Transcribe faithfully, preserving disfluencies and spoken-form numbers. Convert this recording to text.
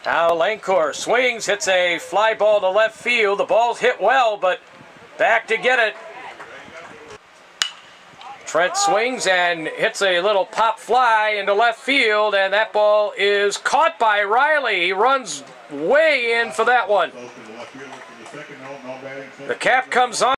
Now Lancourt swings, hits a fly ball to left field. The ball's hit well, but back to get it. Trent swings and hits a little pop fly into left field, and that ball is caught by Riley. He runs way in for that one. The cap comes on.